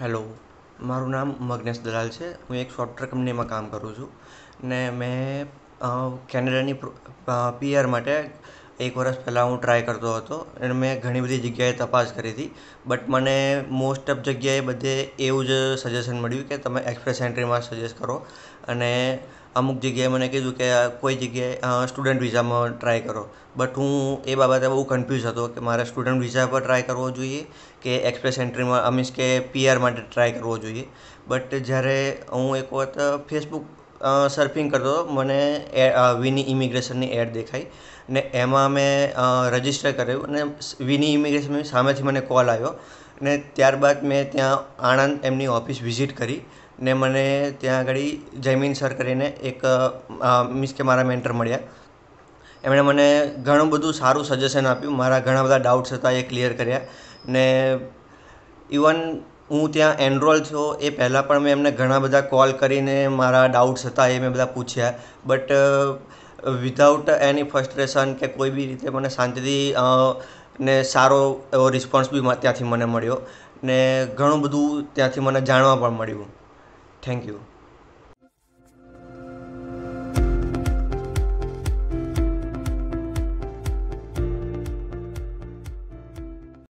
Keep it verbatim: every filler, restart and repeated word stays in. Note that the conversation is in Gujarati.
હેલો, મારું નામ મગ્નેશ દલાલ છે. હું એક સોફ્ટવેર કંપનીમાં કામ કરું છું ને મેં કેનેડાની પીઆર માટે એક વર્ષ પહેલાં હું ટ્રાય કરતો હતો અને મેં ઘણી બધી જગ્યાએ તપાસ કરી હતી. બટ મને મોસ્ટ ઓફ જગ્યાએ બધે એવું જ સજેશન મળ્યું કે તમે એક્સપ્રેસ એન્ટ્રીમાં સજેસ્ટ કરો, અને અમુક જગ્યાએ મને કીધું કે કોઈ જગ્યાએ સ્ટુડન્ટ વિઝામાં ટ્રાય કરો. બટ હું એ બાબતે બહુ કન્ફ્યુઝ હતો કે મારે સ્ટુડન્ટ વિઝા પર ટ્રાય કરવો જોઈએ કે એક્સપ્રેસ એન્ટ્રીમાં મીન્સ કે પીઆર માટે ટ્રાય કરવો જોઈએ. બટ જ્યારે હું એક વખત ફેસબુક સર્ફિંગ કરતો હતો, મને એ વિની ઇમિગ્રેશનની એડ દેખાઈ ને એમાં મેં રજિસ્ટર કર્યું અને વિની ઇમિગ્રેશનની સામેથી મને કોલ આવ્યો ને ત્યારબાદ મેં ત્યાં આણંદ એમની ઓફિસ વિઝિટ કરી ને મને ત્યાં આગળ જયમીન સર કરીને એક મીન્સ કે મારા મેન્ટર મળ્યા. એમણે મને ઘણું બધું સારું સજેશન આપ્યું, મારા ઘણા બધા ડાઉટ્સ હતા એ ક્લિયર કર્યા ને ઇવન હું ત્યાં એનરોલ થયો એ પહેલાં પણ મેં એમને ઘણા બધા કોલ કરીને મારા ડાઉટ્સ હતા એ મેં બધા પૂછ્યા. બટ વિધાઉટ એની ફ્રસ્ટ્રેશન કે કોઈ બી રીતે મને શાંતિથી ને સારો એવો રિસ્પોન્સ બી ત્યાંથી મને મળ્યો ને ઘણું બધું ત્યાંથી મને જાણવા પણ મળ્યું. Thank you.